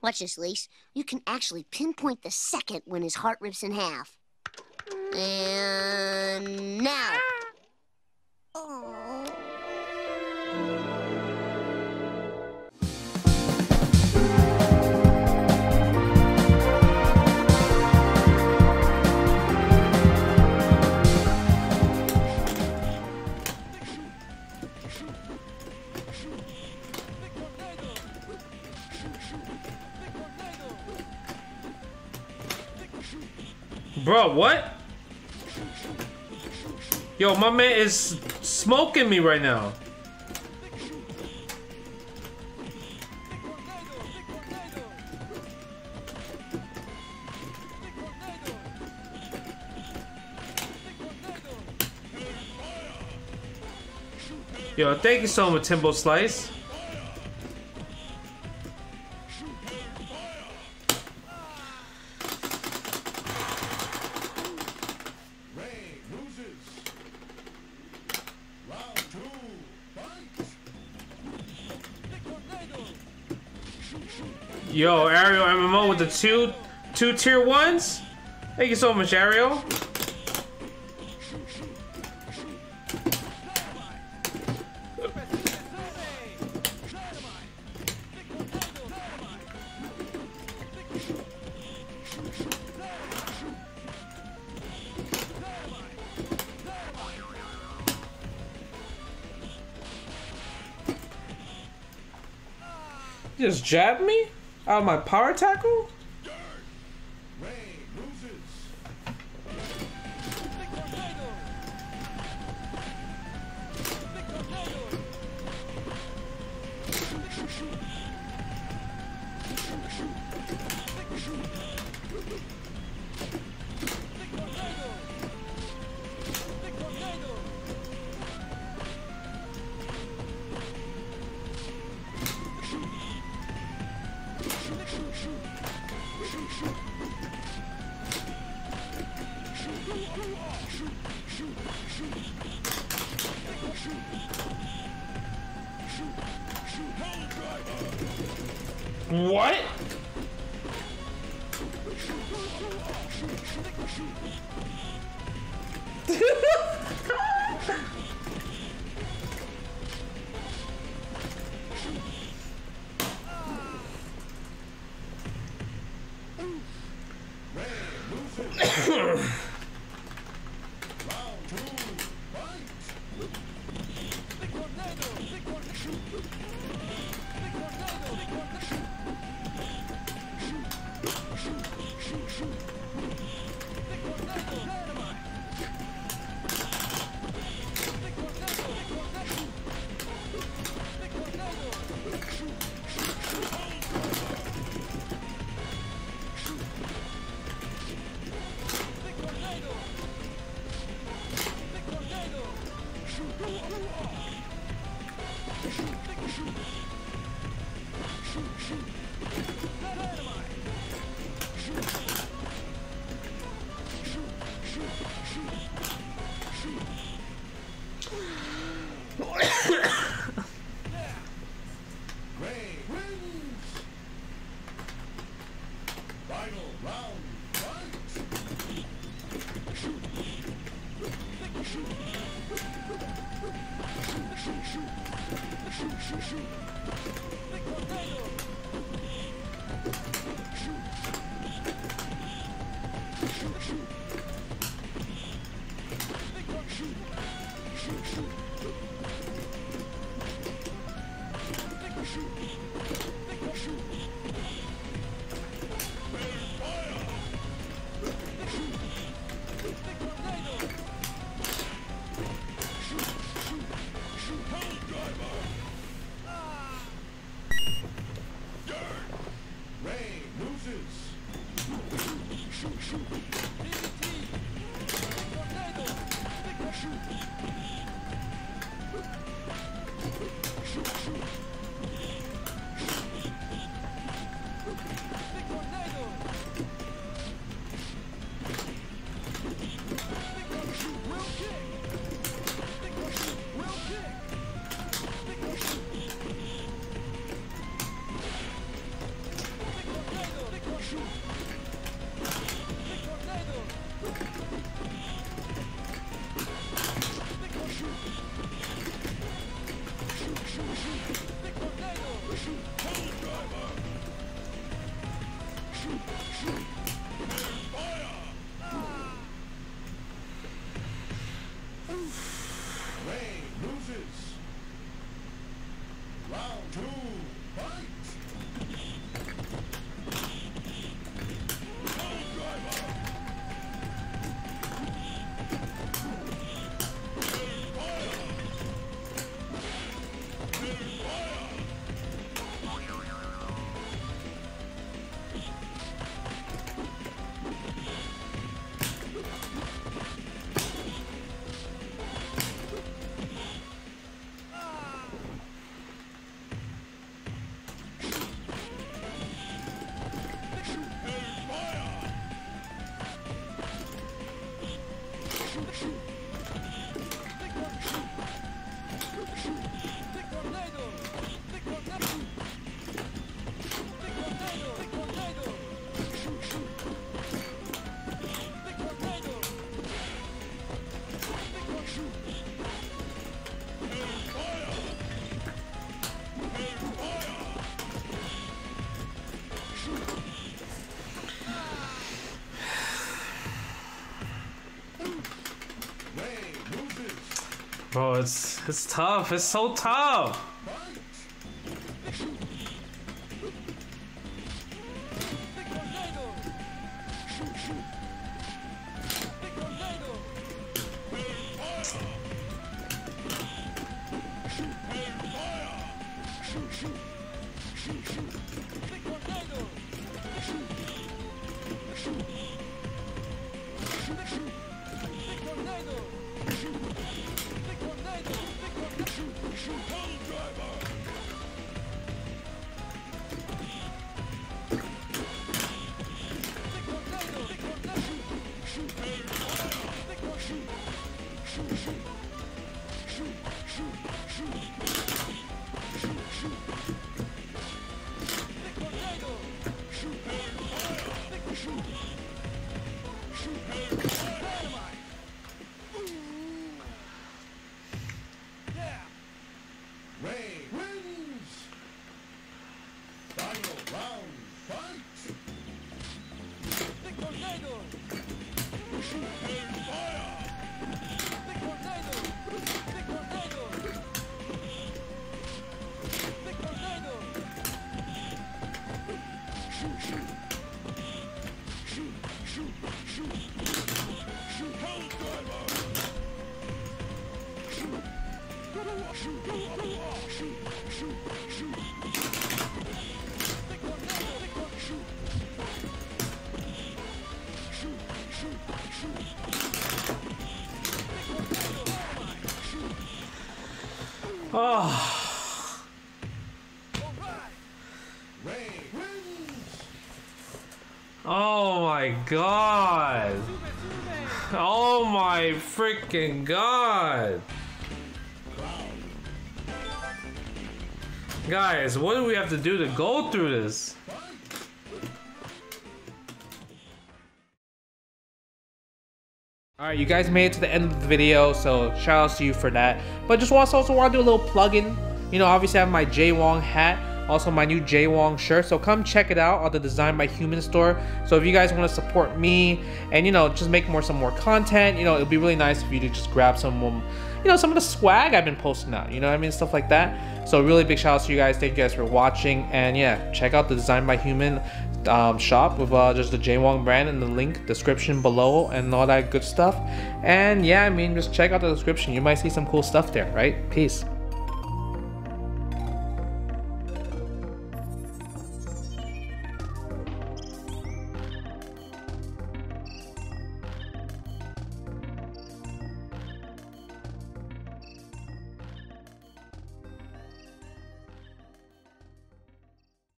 Watch this, Lise. You can actually pinpoint the second when his heart rips in half. And now. Oh. Bro, what? Yo, my man is smoking me right now. Yo, thank you so much, Timbo Slice. Yo, Ariel MMO with the two tier ones. Thank you so much, Ariel. You just jabbed me out of my power tackle? What? Bro, it's tough. It's so tough. Oh. Oh my god. Oh my freaking god. Guys, what do we have to do to go through this? Alright, you guys made it to the end of the video, so shout out to you for that. But just also want to do a little plug-in. You know, obviously I have my J Wong hat, also my new J Wong shirt, so come check it out on the Design by Human store. So if you guys want to support me and, you know, just make some more content, you know, it'd be really nice if you to just grab some you know, some of the swag I've been posting out, you know what I mean, stuff like that. So really big shout out to you guys. Thank you guys for watching, and yeah, check out the Design by Human shop with just the J Wong brand in the link description below and all that good stuff. And yeah, I mean, just check out the description, you might see some cool stuff there, right? Peace.